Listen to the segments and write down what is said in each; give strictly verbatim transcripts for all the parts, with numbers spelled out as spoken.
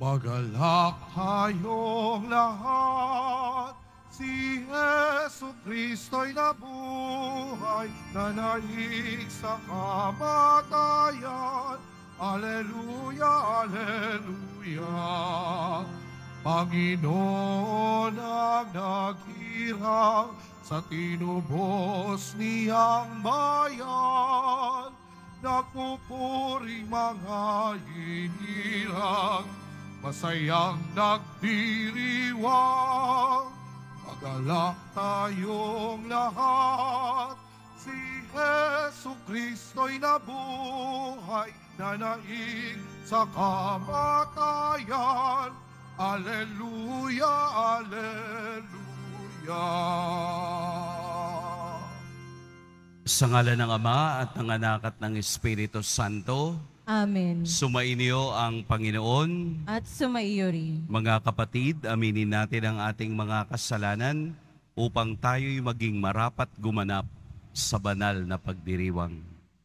Magalak tayong lahat, si Jesu Kristo'y nabuhay, nanaig sa kamatayan. Alleluia, Alleluia. Panginoon ang naghirang sa tinubos niyang bayan, nagpupuring mga hinirang, masayang nagdiriwang. Magalak tayong lahat, si Jesu Kristo'y nabuhay, nanaig sa kamatayan. Alleluia, Alleluia. Sa ngalan ng Ama at ng Anak at ng Espiritu Santo. Amen. Sumainyo ang Panginoon. At sumaiyo rin. Mga kapatid, aminin natin ang ating mga kasalanan upang tayo'y maging marapat gumanap sa banal na pagdiriwang.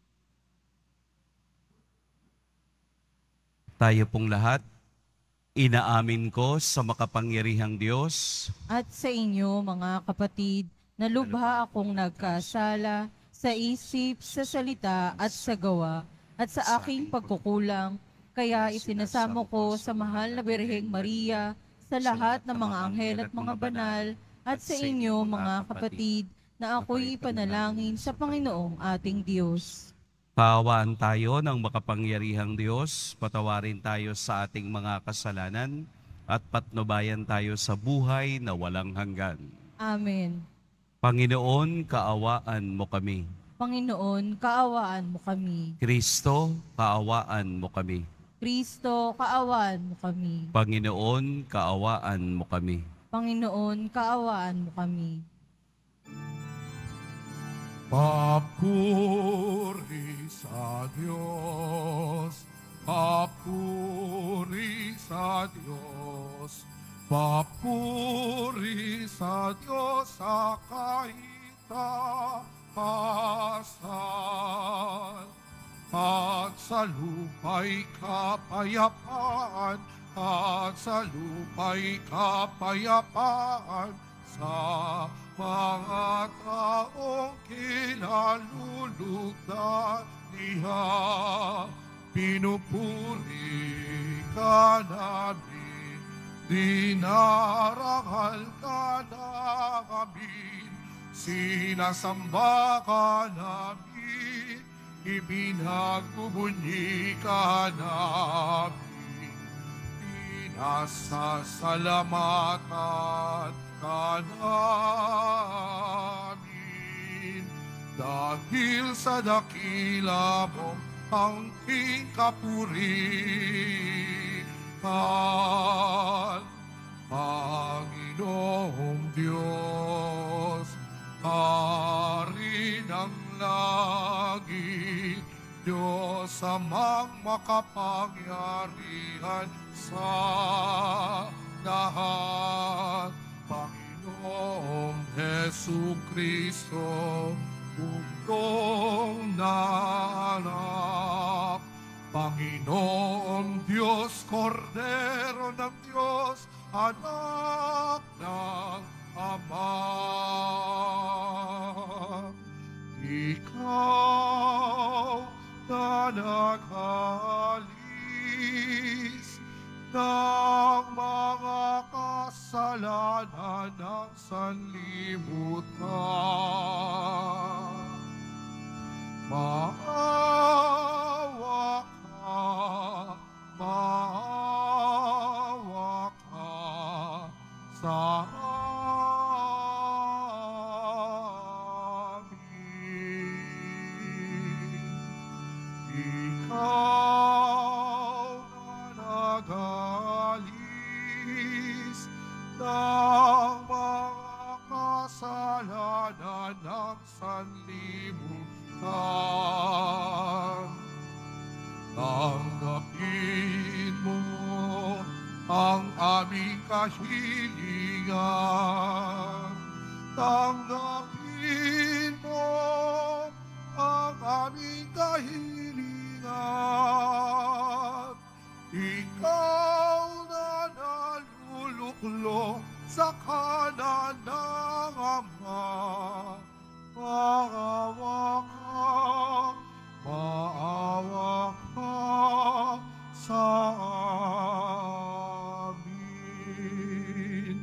Tayo pong lahat, inaamin ko sa makapangyarihang Diyos at sa inyo mga kapatid, na lubha akong nagkasala sa isip, sa salita at sa gawa, at sa aking pagkukulang, kaya isinasamo ko sa mahal na Birheng Maria, sa lahat ng mga anghel at mga banal, at sa inyo mga kapatid, na ako'y ipanalangin sa Panginoong ating Diyos. Kaawaan tayo ng makapangyarihang Diyos, patawarin tayo sa ating mga kasalanan, at patnubayan tayo sa buhay na walang hanggan. Amen. Panginoon, kaawaan mo kami. Panginoon, kaawaan mo kami. Kristo, kaawaan mo kami. Kristo, kaawaan mo kami. Panginoon, kaawaan mo kami. Panginoon, kaawaan mo kami. Papuri sa Diyos, papuri sa Diyos, papuri sa Diyos sa kaitaasan. At sa lupa'y kapayapaan, at sa lupa'y kapayapaan, sa mga taong kinalulugdan niya. Pinupuri ka namin, dinarangal ka namin, sinasamba ka namin, ibinagbubunyi ka namin, pinasasalamatan ka namin, dahil sa dakila mong angking kapurihan. Panginoong Diyos, Hari ng langit, Diyos amang makapangyarihan sa lahat. Panginoong Hesu Kristo, bugtong na anak. Panginoong Diyos, Kordero ng Diyos, anak ng Ama. Ikaw na naghalis ng mga kasalanan ng sanlibutan. Maawa ka, maawa ka sa amin. Ikaw na nagalis ng mga kasalanan ng sanlibutan. Tanggapin mo ang aming kahilingan. Tanggapin mo ang aming kahilingan. Ikaw na bulong sa kanan ng Ama. Maawa ka, maawa ka sa amin.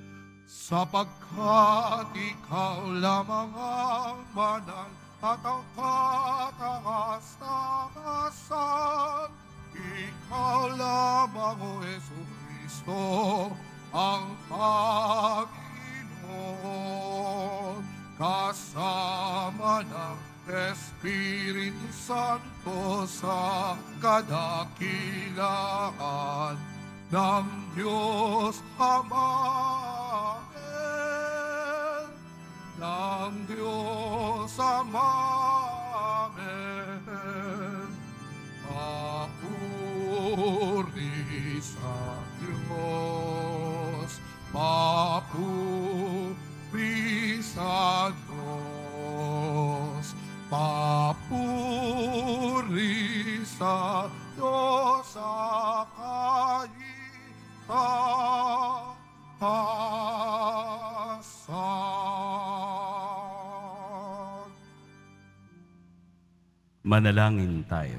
Sapagkat ikaw lamang ang banal at ang kataas-taasan, ikaw lamang, O Jesucristo, ang Panginoon, kasama ng Espiritu Santo sa kadakilaan ng Diyos Ama. Amen. Ng Diyos Ama. Amen. Papuri sa Diyos, papuri sa Diyos, papuri sa Diyos sa kaitaasan. Manalangin tayo.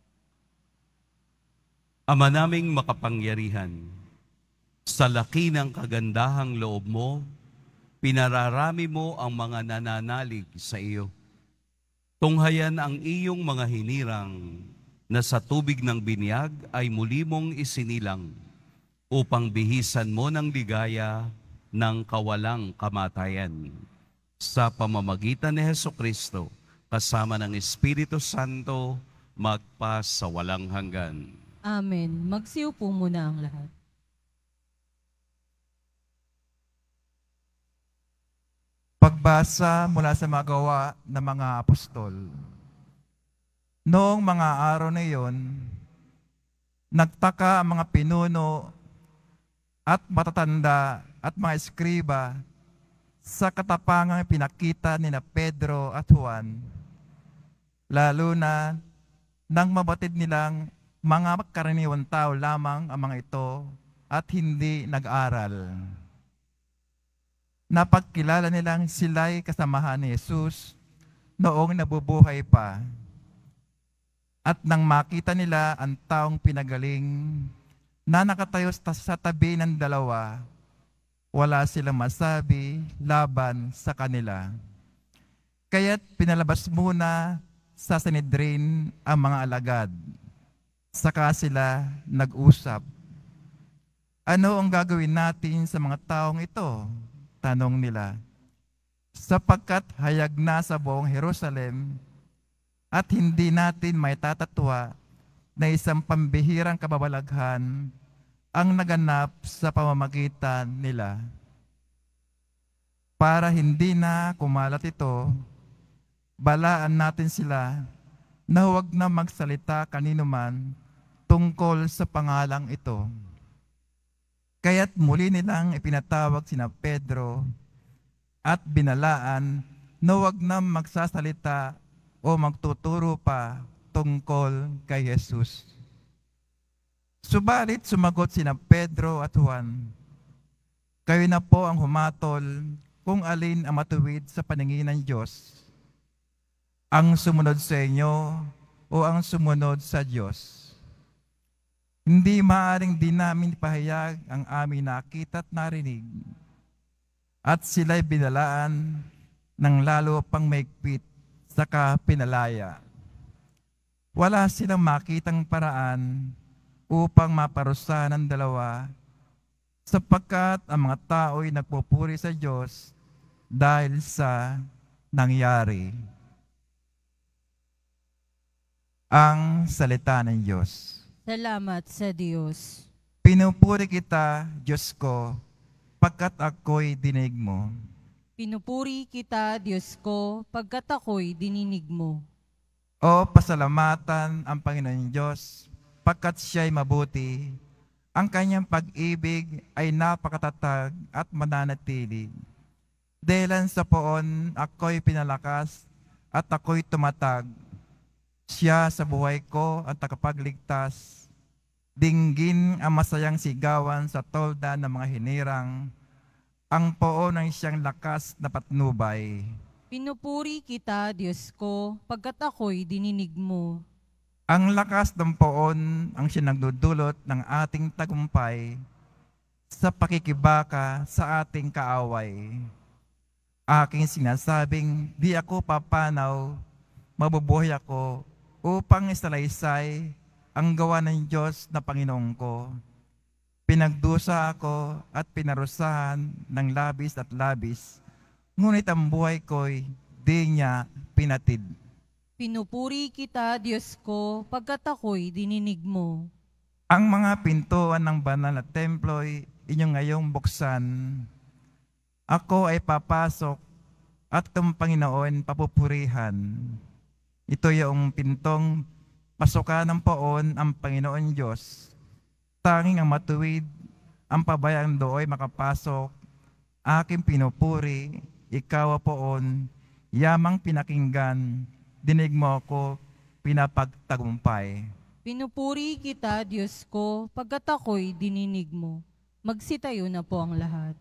Ama naming makapangyarihan, sa laki ng kagandahang loob mo, pinararami mo ang mga nananalig sa iyo. Tunghayan ang iyong mga hinirang na sa tubig ng binyag ay muli mong isinilang upang bihisan mo ng ligaya ng kawalang kamatayan. Sa pamamagitan ni Hesukristo, kasama ng Espiritu Santo, magpa sa walang hanggan. Amen. Magsiupo muna ang lahat. Pagbasa mula sa mga gawa ng mga apostol. Noong mga araw na iyon, nagtaka ang mga pinuno at matatanda at mga eskriba sa katapangang pinakita ni na Pedro at Juan, lalo na nang mabatid nilang mga karaniwang tao lamang ang mga ito at hindi nag-aral. Napagkilala nilang sila'y kasamahan ni Jesus noong nabubuhay pa. At nang makita nila ang taong pinagaling na nakatayo sa tabi ng dalawa, wala silang masabi laban sa kanila. Kaya't pinalabas muna sa Sanhedrin ang mga alagad. Saka sila nag-usap. Ano ang gagawin natin sa mga taong ito? Tanong nila. Sapagkat hayag na sa buong Jerusalem at hindi natin may tatatwa na isang pambihirang kababalaghan ang naganap sa pamamagitan nila. Para hindi na kumalat ito, balaan natin sila na huwag na magsalita kanino man tungkol sa pangalang ito. Kaya't muli nilang ipinatawag sina Pedro at binalaan na huwag na magsasalita o magtuturo pa tungkol kay Jesus. Subalit sumagot sina Pedro at Juan, kayo na po ang humatol kung alin ang matuwid sa paningin ng Diyos, ang sumunod sa inyo o ang sumunod sa Diyos. Hindi maaaring di namin pahayag ang aming nakita at narinig, at sila'y binalaan ng lalo pang maigpit saka pinalaya. Wala silang makitang paraan upang maparusahan ang dalawa, sapagkat ang mga tao'y nagpupuri sa Diyos dahil sa nangyari. Ang salita ng Diyos. Salamat sa Diyos. Pinupuri kita, Diyos ko, pagkat ako'y dinig mo. Pinupuri kita, Diyos ko, pagkat ako'y dininig mo. O pasalamatan ang Panginoon Diyos, pagkat siya'y mabuti. Ang kanyang pag-ibig ay napakatatag at mananatili. Dahilan sa poon, ako'y pinalakas at ako'y tumatag. Siya sa buhay ko ang takapagligtas. Dinggin ang masayang sigawan sa tolda ng mga hinirang, ang poon ng siyang lakas na patnubay. Pinupuri kita, Diyos ko, pagkat ako'y dininig mo. Ang lakas ng poon ang sinagdudulot ng ating tagumpay sa pakikibaka sa ating kaaway. Aking sinasabing, di ako papanaw, mabubuhay ako upang isalaysay ang gawa ng Diyos na Panginoon ko. Pinagdusa ako at pinarusahan ng labis at labis, ngunit ang buhay ko'y di niya pinatid. Pinupuri kita, Diyos ko, pagkat ako'y dininig mo. Ang mga pintuan ng banal na templo'y inyong ngayong buksan. Ako ay papasok at itong Panginoon papupurihan. Ito yung pintong pasukan ng poon ang Panginoon Diyos. Tanging ang matuwid, ang pabayang dooy makapasok. Aking pinupuri, ikaw poon, yamang pinakinggan, dinig mo ako, pinapagtagumpay. Pinupuri kita, Diyos ko, pagkat ako'y dininig mo. Magsitayo na po ang lahat.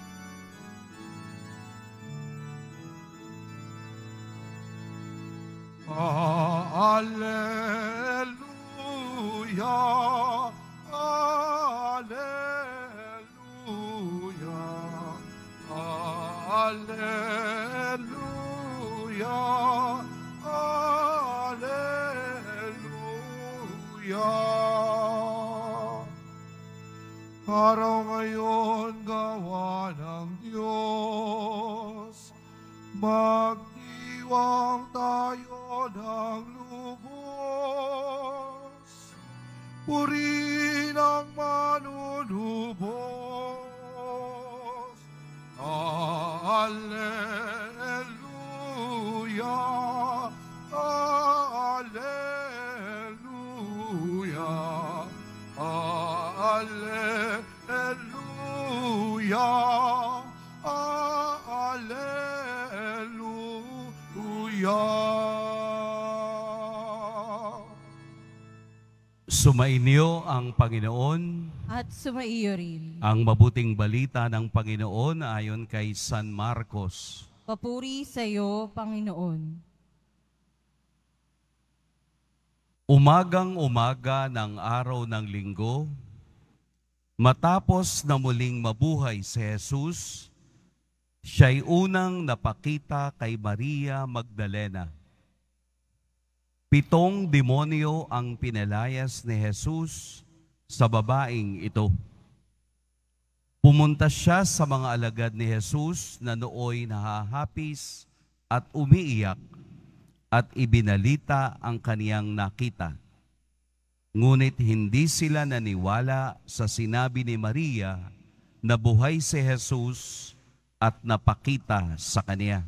Alleluia, alleluia, alleluia, alleluia. Araw ngayon gawa ng Diyos, magdiwang tayo ng lubos, puri ng manunubos. Alleluia, alleluia, alleluia, alleluia. Sumainyo ang Panginoon. At sumaiyo rin. Ang mabuting balita ng Panginoon ayon kay San Marcos. Papuri sa iyo, Panginoon. Umagang-umaga ng araw ng linggo, matapos na muling mabuhay si Jesus, siya'y unang napakita kay Maria Magdalena. Pitong demonyo ang pinalayas ni Jesus sa babaeng ito. Pumunta siya sa mga alagad ni Jesus na nooy nahahapis at umiiyak at ibinalita ang kaniyang nakita. Ngunit hindi sila naniwala sa sinabi ni Maria na buhay si Jesus at napakita sa kaniya.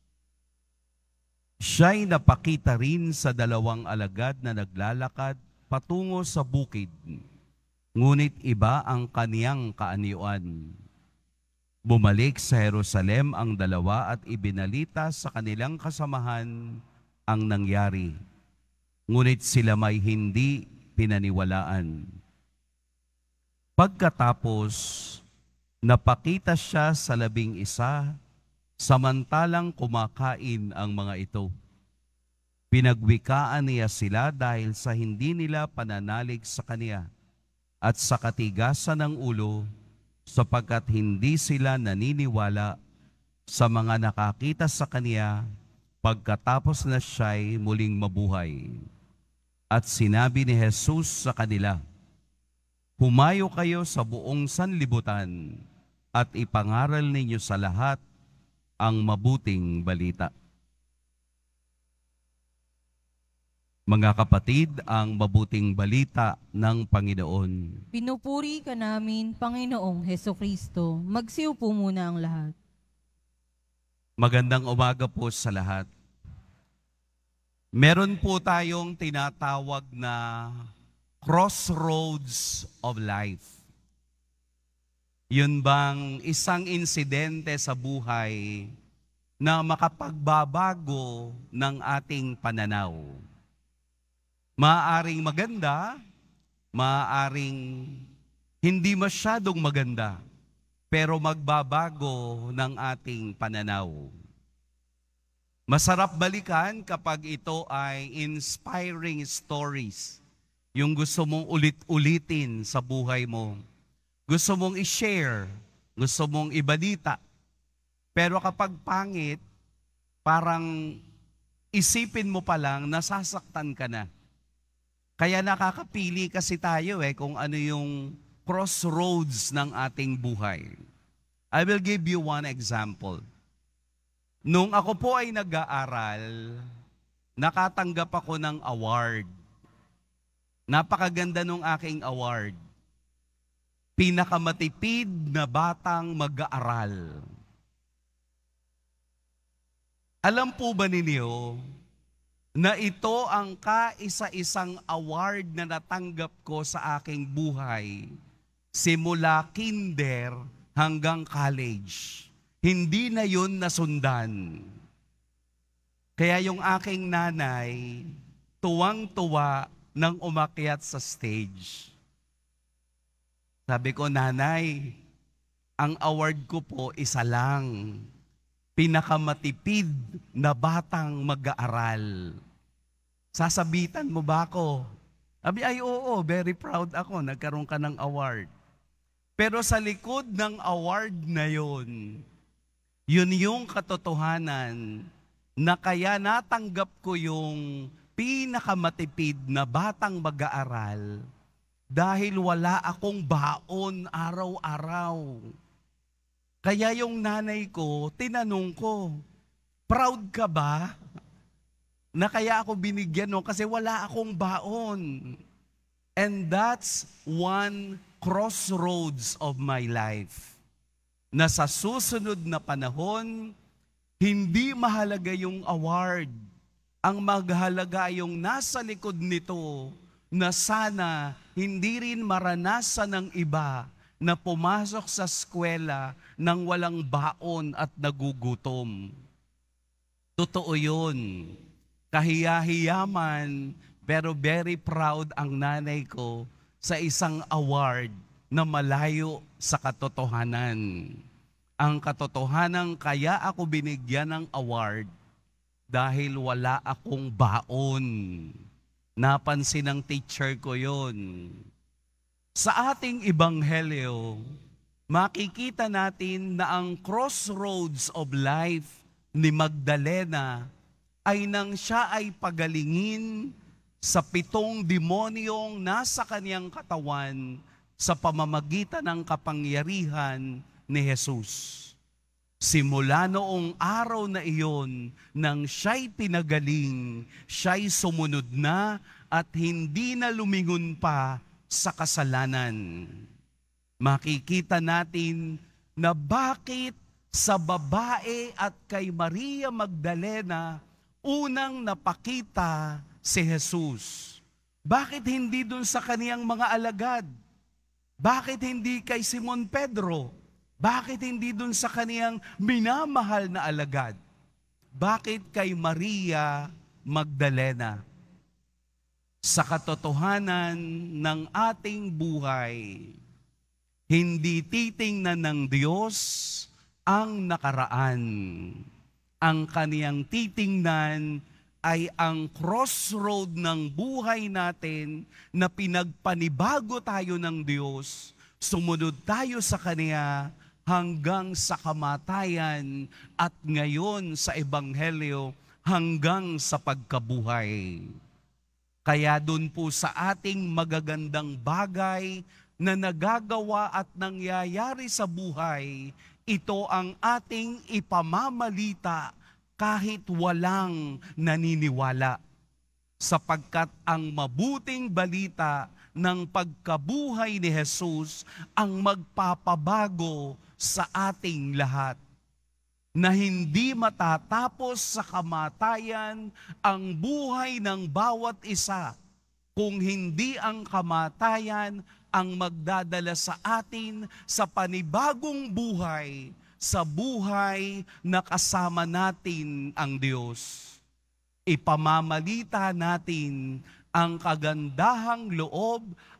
Siya'y napakita rin sa dalawang alagad na naglalakad patungo sa bukid, ngunit iba ang kaniyang kaanyuan. Bumalik sa Jerusalem ang dalawa at ibinalita sa kanilang kasamahan ang nangyari, ngunit sila may hindi pinaniwalaan. Pagkatapos, napakita siya sa labing isa, samantalang kumakain ang mga ito. Pinagwikaan niya sila dahil sa hindi nila pananalig sa kaniya at sa katigasan ng ulo, sapagkat hindi sila naniniwala sa mga nakakita sa kaniya pagkatapos na siya'y muling mabuhay. At sinabi ni Jesus sa kanila, "Humayo kayo sa buong sanlibutan at ipangaral ninyo sa lahat ang mabuting balita." Mga kapatid, ang mabuting balita ng Panginoon. Pinupuri ka namin, Panginoong Hesukristo. Magsiupo muna ang lahat. Magandang umaga po sa lahat. Meron po tayong tinatawag na crossroads of life. Yun bang isang insidente sa buhay na makapagbabago ng ating pananaw. Maaaring maganda maaaring hindi masyadong maganda, pero magbabago ng ating pananaw. Masarap balikan kapag ito ay inspiring stories. Yung gusto mong ulit-ulitin sa buhay mo. Gusto mong i-share. Gusto mong ibalita. Pero kapag pangit, parang isipin mo pa lang, nasasaktan ka na. Kaya nakakapili kasi tayo eh kung ano yung crossroads ng ating buhay. I will give you one example. Nung ako po ay nag-aaral, nakatanggap ako ng award. Napakaganda nung aking award. Pinakamatipid na batang mag-aaral. Alam po ba ninyo na ito ang kaisa-isang award na natanggap ko sa aking buhay simula kinder hanggang college? Hindi na yun nasundan. Kaya yung aking nanay, tuwang-tuwa nang umakyat sa stage. Sabi ko, nanay, ang award ko po isa lang. Pinakamatipid na batang mag-aaral. Sasabitan mo ba ako? Sabi, ay oo, very proud ako, nagkaroon ka ng award. Pero sa likod ng award na yun, yun yung katotohanan na kaya natanggap ko yung pinakamatipid na batang mag-aaral dahil wala akong baon araw-araw. Kaya yung nanay ko, tinanong ko, proud ka ba na kaya ako binigyan no? Kasi wala akong baon. And that's one crossroads of my life. Na sa susunod na panahon, hindi mahalaga yung award. Ang maghalaga yung nasa likod nito na sana hindi rin maranasan ng iba na pumasok sa eskwela nang walang baon at nagugutom. Totoo yun. Kahiya-hiyaman, pero very proud ang nanay ko sa isang award na malayo sa katotohanan. Ang katotohanan, kaya ako binigyan ng award dahil wala akong baon. Napansin ng teacher ko yon. Sa ating ebanghelyo, makikita natin na ang crossroads of life ni Magdalena ay nang siya ay pagalingin sa pitong demonyong nasa kaniyang katawan sa pamamagitan ng kapangyarihan ni Jesus. Simula noong araw na iyon, nang siya'y pinagaling, siya'y sumunod na at hindi na lumingon pa sa kasalanan. Makikita natin na bakit sa babae at kay Maria Magdalena unang napakita si Jesus. Bakit hindi dun sa kaniyang mga alagad? Bakit hindi kay Simon Pedro? Bakit hindi dun sa kaniyang minamahal na alagad? Bakit kay Maria Magdalena? Sa katotohanan ng ating buhay, hindi titingnan ng Diyos ang nakaraan. Ang kaniyang titingnan ay ang crossroad ng buhay natin na pinagpanibago tayo ng Diyos, sumunod tayo sa Kaniya hanggang sa kamatayan at ngayon sa Ebanghelyo hanggang sa pagkabuhay. Kaya doon po sa ating magagandang bagay na nagagawa at nangyayari sa buhay, ito ang ating ipamamalita kahit walang naniniwala. Sapagkat ang mabuting balita ng pagkabuhay ni Jesus ang magpapabago sa ating lahat. Na hindi matatapos sa kamatayan ang buhay ng bawat isa kung hindi ang kamatayan ang magdadala sa atin sa panibagong buhay, sa buhay na kasama natin ang Diyos. Ipamamalita natin ang kagandahang loob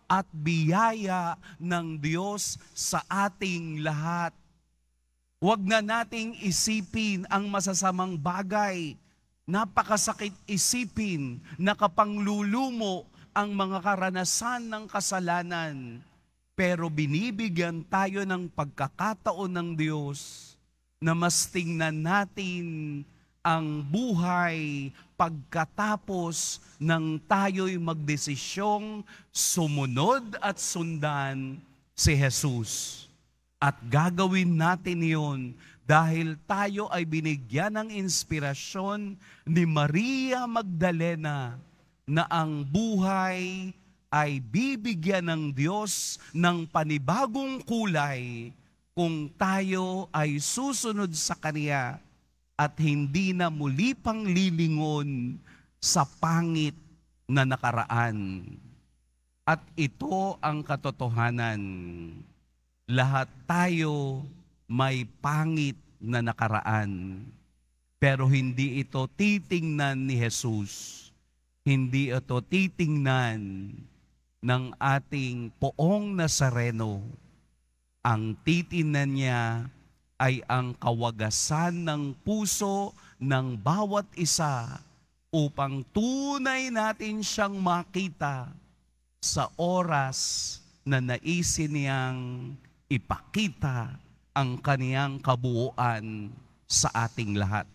at biyaya ng Diyos sa ating lahat. Huwag na nating isipin ang masasamang bagay. Napakasakit isipin na kapanglulumo ang mga karanasan ng kasalanan. Pero binibigyan tayo ng pagkakataon ng Diyos na mas tingnan natin ang buhay pagkatapos ng tayo'y magdesisyong sumunod at sundan si Jesus. At gagawin natin yun dahil tayo ay binigyan ng inspirasyon ni Maria Magdalena na ang buhay ay bibigyan ng Diyos ng panibagong kulay kung tayo ay susunod sa Kanya at hindi na muli pang lilingon sa pangit na nakaraan. At ito ang katotohanan. Lahat tayo may pangit na nakaraan. Pero hindi ito titingnan ni Jesus. Hindi ito titingnan ng ating poong Nazareno. Ang titingnan niya ay ang kawagasan ng puso ng bawat isa upang tunay natin siyang makita sa oras na naisin niyang ipakita ang kaniyang kabuuan sa ating lahat.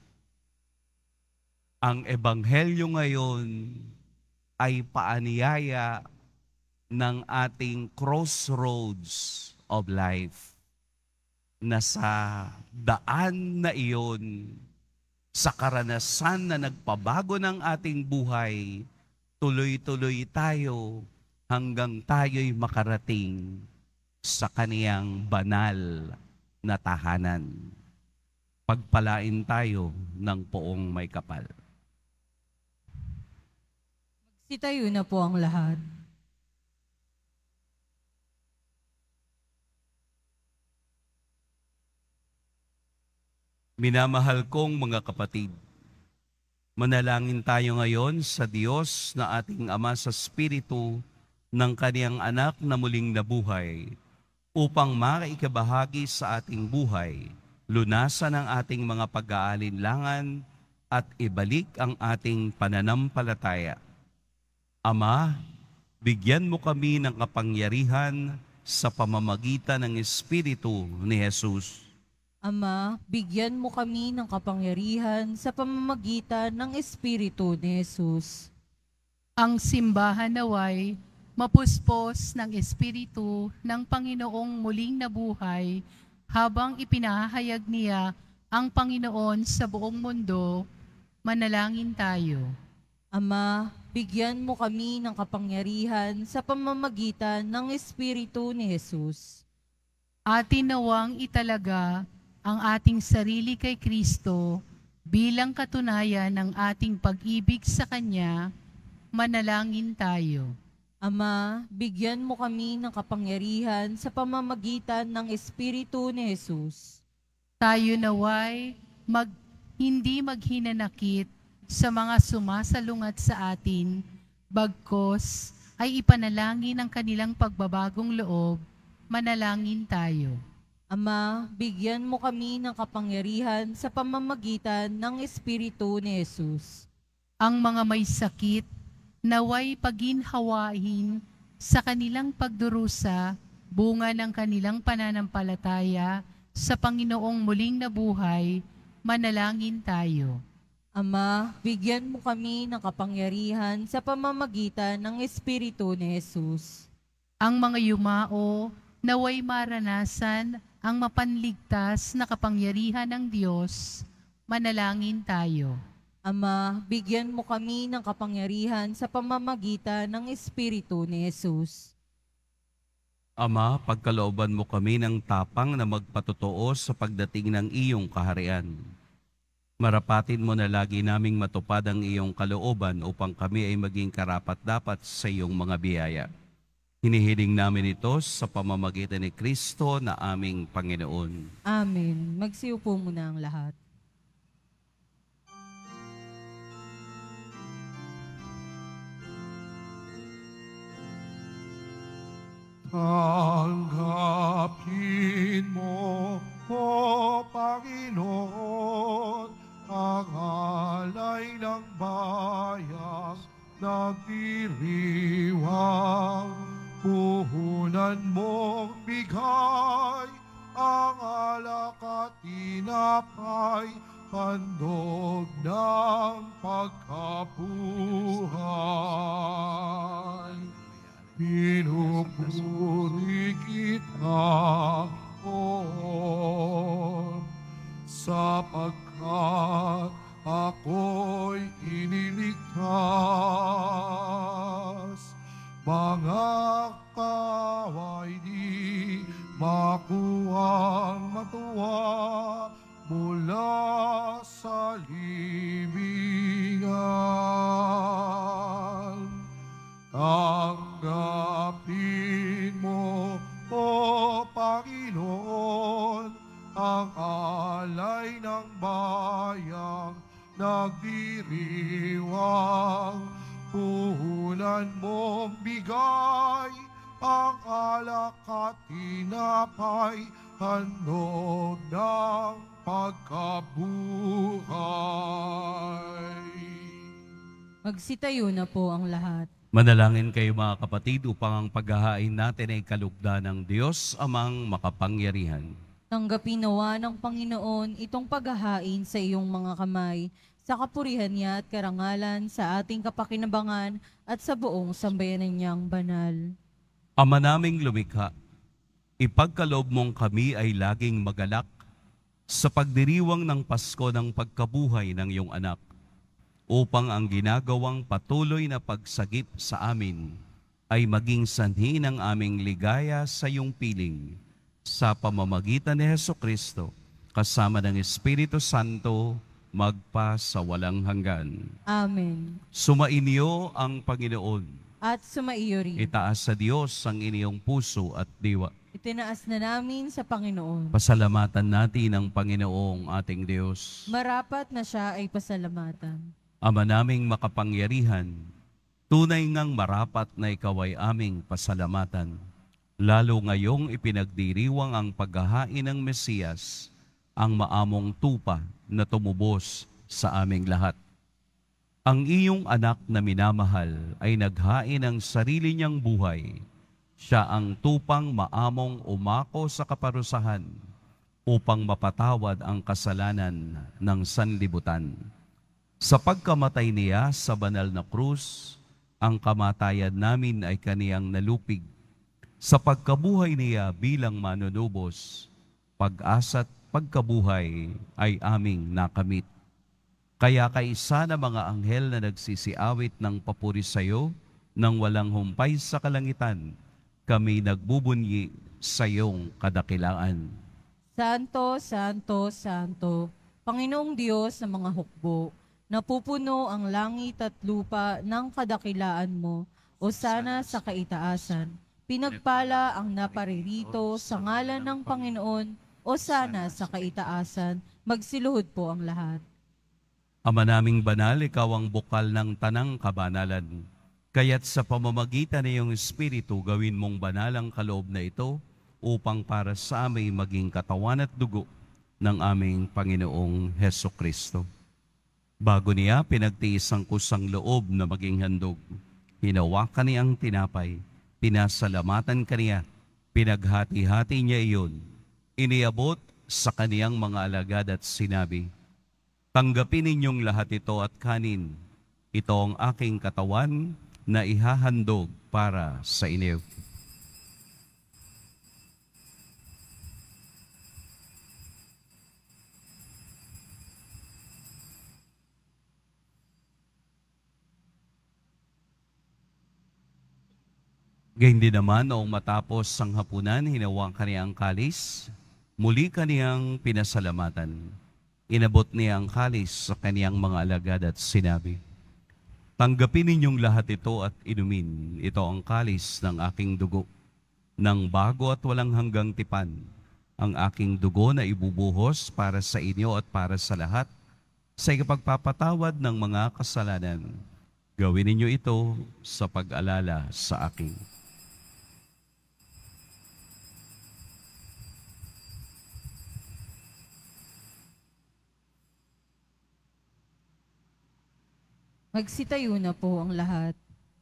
Ang ebanghelyo ngayon ay paanyaya ng ating crossroads of life. Na sa daan na iyon, sa karanasan na nagpabago ng ating buhay, tuloy-tuloy tayo hanggang tayo'y makarating sa kaniyang banal na tahanan. Pagpalain tayo ng poong may kapal. Magsitayo na po ang lahat. Minamahal kong mga kapatid, manalangin tayo ngayon sa Diyos na ating Ama sa Espiritu ng Kaniyang Anak na muling nabuhay upang maikabahagi sa ating buhay, lunasan ang ating mga pag-aalinlangan at ibalik ang ating pananampalataya. Ama, bigyan mo kami ng kapangyarihan sa pamamagitan ng Espiritu ni Jesus. Ama, bigyan mo kami ng kapangyarihan sa pamamagitan ng Espiritu ni Jesus. Ang simbahan naway mapuspos ng Espiritu ng Panginoong muling nabuhay habang ipinahayag niya ang Panginoon sa buong mundo. Manalangin tayo. Ama, bigyan mo kami ng kapangyarihan sa pamamagitan ng Espiritu ni Jesus. Atin nawang italaga ang ating sarili kay Kristo bilang katunayan ng ating pag-ibig sa Kanya. Manalangin tayo. Ama, bigyan mo kami ng kapangyarihan sa pamamagitan ng Espiritu ni Jesus. Tayo naway mag, hindi maghinanakit sa mga sumasalungat sa atin, bagkos ay ipanalangin ang kanilang pagbabagong loob. Manalangin tayo. Ama, bigyan mo kami ng kapangyarihan sa pamamagitan ng Espiritu ni Jesus. Ang mga may sakit, naway paginhawain sa kanilang pagdurusa, bunga ng kanilang pananampalataya sa Panginoong muling nabuhay. Manalangin tayo. Ama, bigyan mo kami ng kapangyarihan sa pamamagitan ng Espiritu ni Jesus. Ang mga yumao, naway maranasan ang mapanligtas na kapangyarihan ng Diyos. Manalangin tayo. Ama, bigyan mo kami ng kapangyarihan sa pamamagitan ng Espiritu ni Jesus. Ama, pagkalooban mo kami ng tapang na magpatotoo sa pagdating ng iyong kaharian. Marapatin mo na lagi naming matupad ang iyong kalooban upang kami ay maging karapat-dapat sa iyong mga biyaya. Hinihiling namin ito sa pamamagitan ni Kristo na aming Panginoon. Amen. Magsiupo muna ang lahat. Tanggapin mo, O Panginoon, ang alay ng bayang nagdiriwang. Puhunan mong bigay ang alak at tinapay, handog ng pagkabuhay. Pinupuri kita, O sapagkat ako'y iniligtas. Mga kaway di makuhang matuwa mula sa libingan. Tanggapin mo, O Panginoon, ang alay ng bayang nagdiriwang. Puhunan mong bigay ang alak at tinapay, handog ng pagkabuhay. Magsitayo na po ang lahat. Manalangin kayo mga kapatid upang ang paghahain natin ay kalugdan ng Diyos amang makapangyarihan. Tanggapin nawa ng Panginoon itong paghahain sa iyong mga kamay, sa kapurihan niya at karangalan, sa ating kapakinabangan at sa buong sambayanan niyang banal. Ama naming lumikha, ipagkaloob mong kami ay laging magalak sa pagdiriwang ng Pasko ng pagkabuhay ng iyong anak, upang ang ginagawang patuloy na pagsagip sa amin ay maging sanhi ng aming ligaya sa iyong piling, sa pamamagitan ni Hesukristo, kasama ng Espiritu Santo, magpa sa walang hanggan. Amen. Sumainyo ang Panginoon. At sumaiyo rin. Itaas sa Diyos ang inyong puso at diwa. Itinaas na namin sa Panginoon. Pasalamatan natin ang Panginoong ating Diyos. Marapat na siya ay pasalamatan. Ama naming makapangyarihan, tunay ngang marapat na ikaw ay aming pasalamatan. Lalo ngayong ipinagdiriwang ang paghahain ng Mesiyas, ang maamong tupa na tumubos sa aming lahat. Ang iyong anak na minamahal ay naghain ng sarili niyang buhay. Siya ang tupang maamong umako sa kaparusahan upang mapatawad ang kasalanan ng sanlibutan. Sa pagkamatay niya sa banal na krus, ang kamatayan namin ay kaniyang nalupig. Sa pagkabuhay niya bilang manunubos, pag-asa't pagkabuhay ay aming nakamit. Kaya kaisa na mga anghel na nagsisiawit ng papuri sa iyo, nang walang humpay sa kalangitan, kami nagbubunyi sa iyong kadakilaan. Santo, Santo, Santo, Panginoong Diyos ng mga hukbo, napupuno ang langit at lupa ng kadakilaan mo, o sana sa kaitaasan. Pinagpala ang naparirito sa ngalan ng Panginoon, o sana sa kaitaasan. Magsiluhod po ang lahat. Ama naming banal, ikaw ang bukal ng tanang kabanalan. Kaya't sa pamamagitan ng iyong Espiritu, gawin mong banal ang kaloob na ito upang para sa amin maging katawan at dugo ng aming Panginoong Hesukristo. Bago niya pinagtiis ang kusang loob na maging handog, hinawakan niya ang tinapay, pinasalamatan kaniya, pinaghati-hati niya iyon, iniabot sa kaniyang mga alagad at sinabi, tanggapin ninyong lahat ito at kanin. Ito ang aking katawan na ihahandog para sa inyo. Gayun din naman, noong matapos ang hapunan, hinawang kaniya ang kalis, muli kaniyang pinasalamatan. Inabot niya ang kalis sa kaniyang mga alagad at sinabi, tanggapin ninyong lahat ito at inumin. Ito ang kalis ng aking dugo, ng bago at walang hanggang tipan, ang aking dugo na ibubuhos para sa inyo at para sa lahat, sa ikapagpapatawad ng mga kasalanan. Gawin ninyo ito sa pag-alala sa akin. Magsitayo na po ang lahat.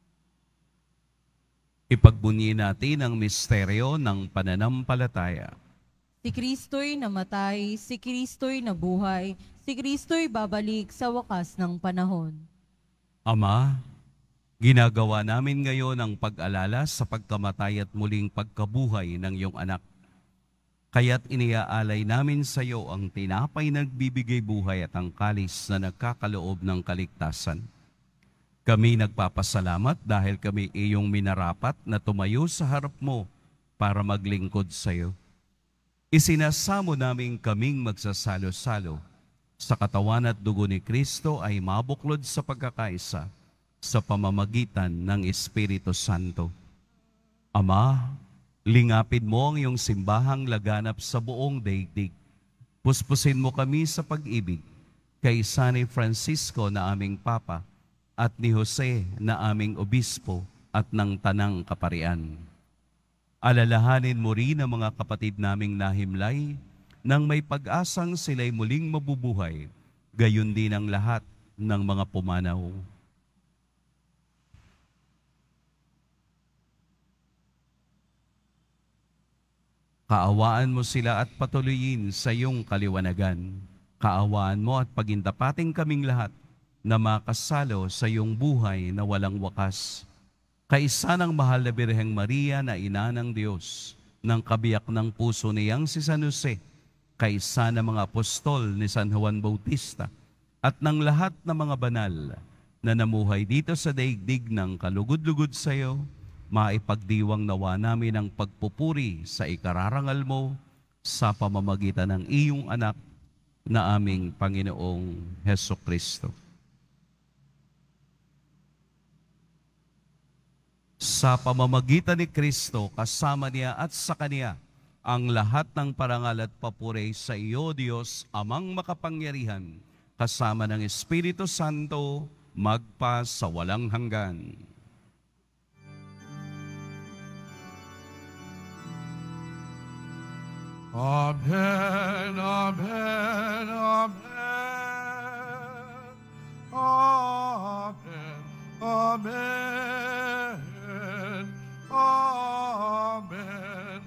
Ipagbunyi natin ang misteryo ng pananampalataya. Si Kristo'y namatay, si Kristo'y nabuhay, si Kristo'y babalik sa wakas ng panahon. Ama, ginagawa namin ngayon ang pag-alala sa pagkamatay at muling pagkabuhay ng iyong anak. Kaya't iniaalay namin sa iyo ang tinapay na nagbibigay buhay at ang kalis na nagkakaloob ng kaligtasan. Kami nagpapasalamat dahil kami iyong minarapat na tumayo sa harap mo para maglingkod sa iyo. Isinasamo namin kaming magsasalo-salo sa katawan at dugo ni Kristo ay mabuklod sa pagkakaisa sa pamamagitan ng Espiritu Santo. Ama, lingapin mo ang iyong simbahang laganap sa buong daigdig. Puspusin mo kami sa pag-ibig kay San Francisco na aming Papa at ni Jose na aming Obispo at ng Tanang Kaparian. Alalahanin mo rin ang mga kapatid naming nahimlay nang may pag-asang sila'y muling mabubuhay, gayon din ang lahat ng mga pumanaw. Kaawaan mo sila at patuloyin sa iyong kaliwanagan. Kaawaan mo at pagintapating kaming lahat na makasalo sa iyong buhay na walang wakas. Kaisa ng mahal na Birheng Maria na ina ng Diyos, ng kabiyak ng puso niyang si San Jose, kaisa ng mga apostol ni San Juan Bautista, at ng lahat ng mga banal na namuhay dito sa daigdig ng kalugod-lugod sa iyo, maipagdiwang nawa namin ang pagpupuri sa ikararangal mo sa pamamagitan ng iyong anak na aming Panginoong Hesukristo. Sa pamamagitan ni Kristo, kasama niya at sa Kaniya, ang lahat ng parangal at papuri sa iyo, Diyos, Amang makapangyarihan, kasama ng Espiritu Santo, magpa sa walang hanggan. Amen, amen, amen. Amen, amen. Amen,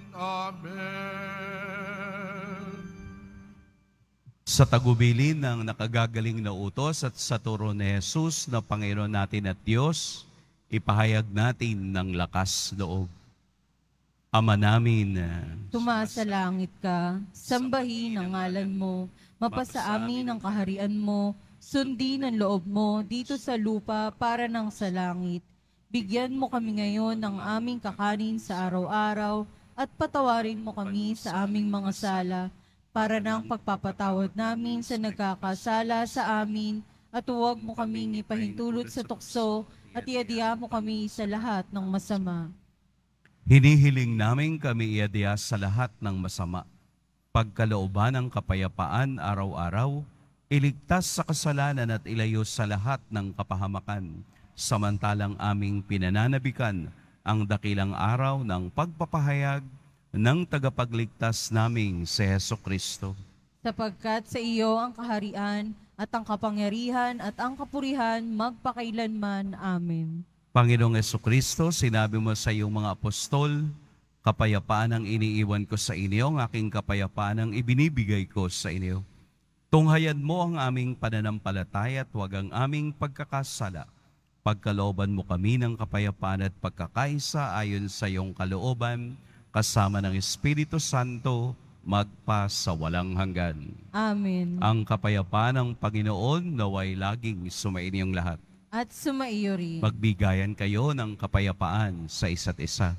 amen. Sa tagubilin ng nakagagaling na utos at sa turo ni Jesus na Panginoon natin at Diyos, ipahayag natin ng lakas loob. Ama namin, Tumasa langit ka, sambahin ang ngalan mo, mapasa amin ang kaharian mo, sundin ang loob mo dito sa lupa para nang sa langit. Bigyan mo kami ngayon ng aming kakanin sa araw-araw at patawarin mo kami sa aming mga sala para nang pagpapatawad namin sa nagkakasala sa amin at huwag mo kaming ipahintulot sa tukso at iadya mo kami sa lahat ng masama. hinihiling namin kami iadya sa lahat ng masama. Pagkalooban ng kapayapaan araw-araw, iligtas sa kasalanan at ilayo sa lahat ng kapahamakan, samantalang aming pinananabikan ang dakilang araw ng pagpapahayag ng tagapagligtas naming si Hesukristo. Sapagkat sa iyo ang kaharian at ang kapangyarihan at ang kapurihan magpakailanman. Amen. Panginoong Hesukristo, sinabi mo sa iyong mga apostol, kapayapaan ang iniiwan ko sa inyo, ang aking kapayapaan ang ibinibigay ko sa inyo. Tunghayan mo ang aming pananampalataya at huwag ang aming pagkakasala. Pagkalooban mo kami ng kapayapaan at pagkakaisa ayon sa iyong kalooban, kasama ng Espiritu Santo, magpa sa walang hanggan. Amen. Ang kapayapaan ng Panginoon naway laging sumainyong lahat. At sumaiyo rin. Magbigayan kayo ng kapayapaan sa isa't isa.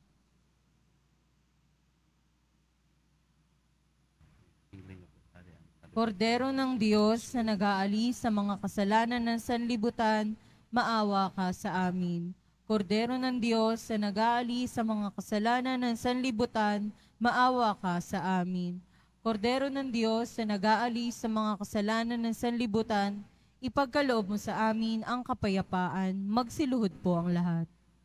Kordero ng Diyos na nag-aalis sa mga kasalanan ng sanlibutan, maawa ka sa amin. Kordero ng Diyos na nag-aalis sa mga kasalanan ng sanlibutan, maawa ka sa amin. Kordero ng Diyos na nag-aalis sa mga kasalanan ng sanlibutan, ipagkaloob mo sa amin ang kapayapaan. Magsiluhod po ang lahat.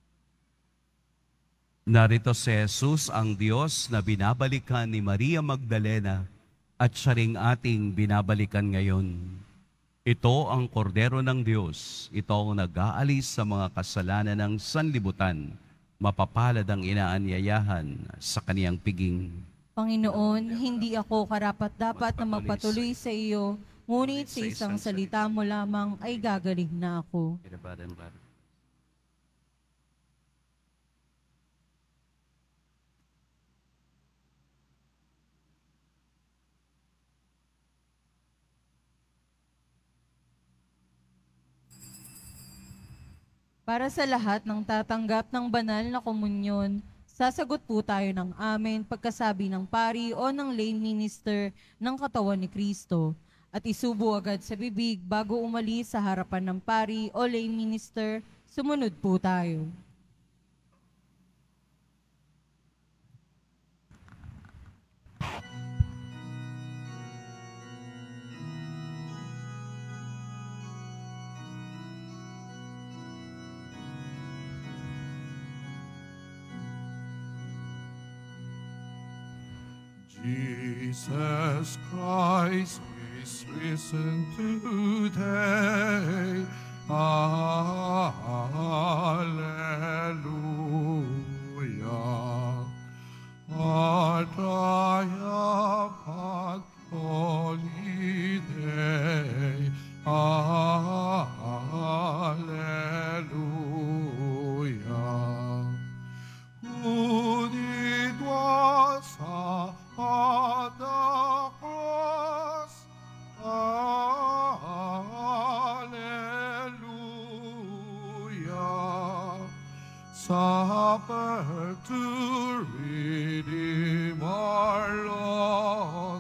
Narito si Jesus, ang Diyos na binabalikan ni Maria Magdalena at siya ring ating binabalikan ngayon. Ito ang kordero ng Diyos. Ito ang nag-aalis sa mga kasalanan ng sanlibutan. Mapapalad ang inaanyayahan sa kaniyang piging. Panginoon, hindi ako karapat-dapat na magpatuloy sa iyo, ngunit sa isang salita mo lamang ay gagaling na ako. Para sa lahat ng tatanggap ng banal na komunyon, sasagot po tayo ng amen pagkasabi ng pari o ng lay minister ng katawan ni Kristo at isubo agad sa bibig bago umalis sa harapan ng pari o lay minister. Sumunod po tayo. Jesus Christ is risen today. Hallelujah. Our triumphant holy day. Hallelujah. Who did was on the cross. Hallelujah. Suffer to redeem our loss.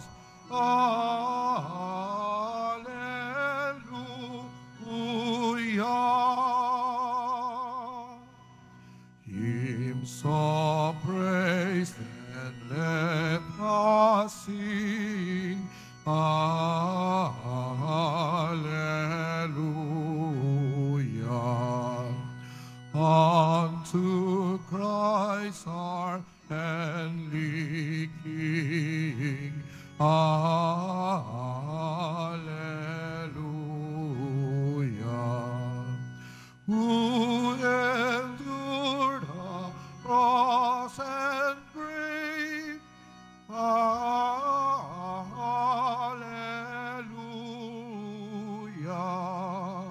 Hallelujah. Hymns of praise and let us sing. Hallelujah. Unto Christ our heavenly King. Hallelujah. Who endured the cross and grave. Hallelujah.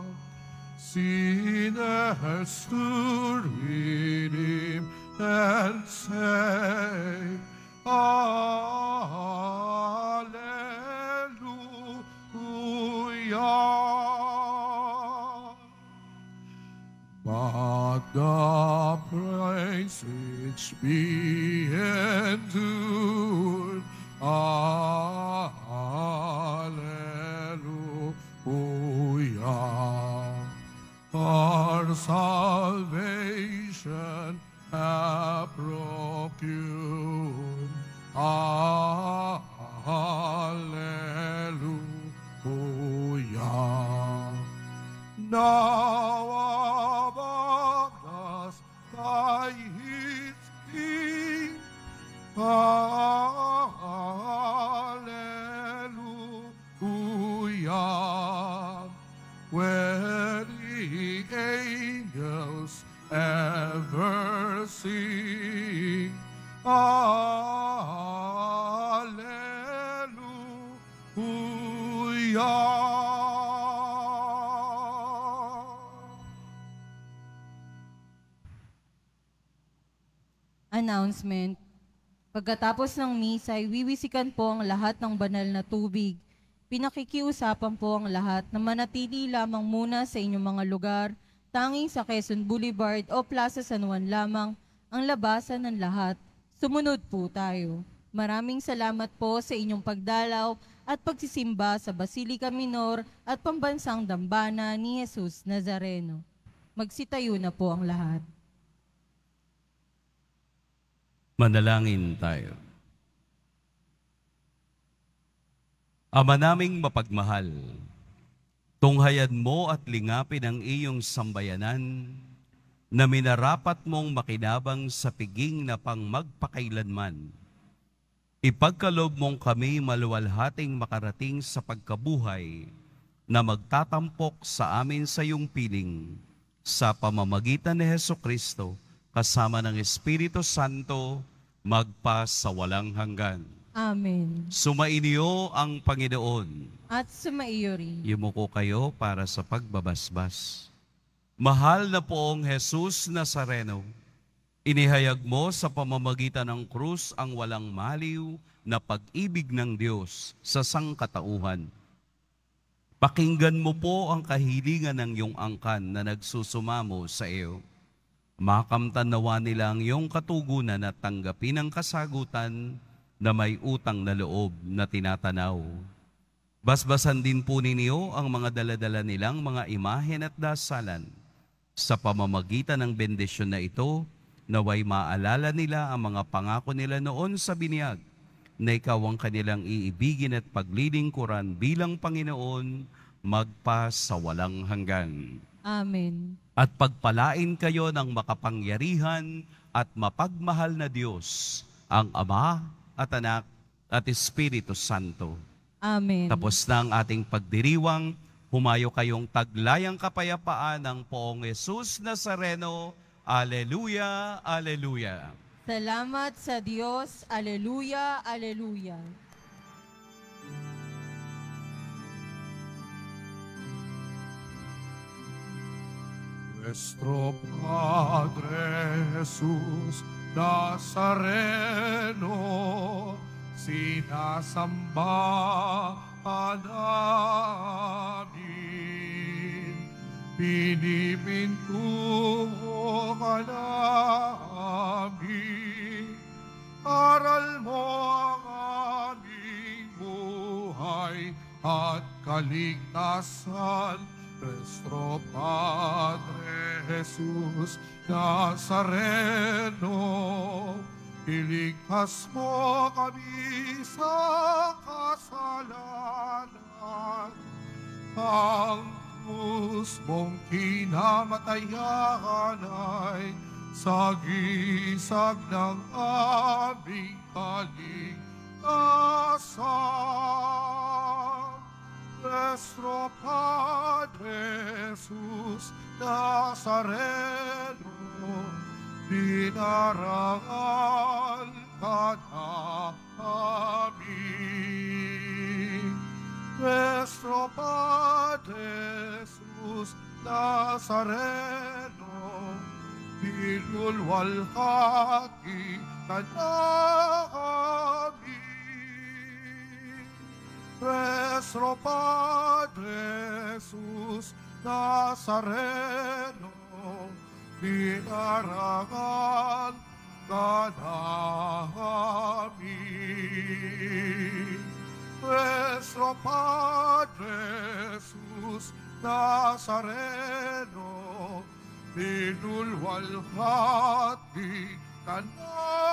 Sinners to redeem and save. Hallelujah. But the praise which be endured. Hallelujah. Our salvation hath procured. Hallelujah. Now above the sky is King. Hallelujah. Where the angels ever sing. Hallelujah. Announcement. Pagkatapos ng misa ay wiwisikan po ang lahat ng banal na tubig. Pinakikiusapan po ang lahat na manatili lamang muna sa inyong mga lugar, tanging sa Quezon Boulevard o Plaza San Juan lamang ang labasan ng lahat. Sumunod po tayo. Maraming salamat po sa inyong pagdalaw at pagsisimba sa Basilica Minor at Pambansang Dambana ni Jesus Nazareno. Magsitayo na po ang lahat. Manalangin tayo. Ama naming mapagmahal, tunghayan mo at lingapin ang iyong sambayanan na minarapat mong makinabang sa piging na pang magpakailanman. Ipagkaloob mong kami maluwalhating makarating sa pagkabuhay na magtatampok sa amin sa iyong piling sa pamamagitan ni Hesu Kristo kasama ng Espiritu Santo magpa sa walang hanggan. Amen. Sumainyo ang Panginoon. At sumaiyo rin. Yumuko kayo para sa pagbabasbas. Mahal na poong Jesus Nazareno, inihayag mo sa pamamagitan ng krus ang walang maliw na pag-ibig ng Diyos sa sangkatauhan. Pakinggan mo po ang kahilingan ng iyong angkan na nagsusumamo sa iyo. Makamtan nawa nila ang iyong katugunan at tanggapin ang kasagutan na may utang na loob na tinatanaw. Basbasan din po ninyo ang mga daladala nilang mga imahen at dasalan. Sa pamamagitan ng bendisyon na ito, naway maalala nila ang mga pangako nila noon sa binyag, na ikaw ang kanilang iibigin at paglilingkuran bilang Panginoon magpa sa walang hanggan. Amen. At pagpalain kayo ng makapangyarihan at mapagmahal na Diyos, ang Ama at Anak at Espiritu Santo. Amen. Tapos na ang ating pagdiriwang, humayo kayong taglayang kapayapaan ng poong Jesus Nazareno. Aleluya, aleluya. Salamat sa Diyos. Aleluya, aleluya. Nuestro Padre Jesús Nazareno, sinasamba ka namin, pinipintuho ka namin, aral mo ang aming buhay at kaligtasan. Nuestro Padre Jesús Nazareno, iligtas mo kami sa kasalanan. Ang krus mong kinamatayan ay sagisag ng aming kaligtasan. Nuestro Padre Jesús Nazareno, dinarangal ka namin. Nuestro Padre Jesús Nazareno, dinulwalhati ka namin. Nuestro Padre Jesús Nazareno, dinarangal ka namin. Nuestro Padre Jesús Nazareno, dinulwalhati ka namin.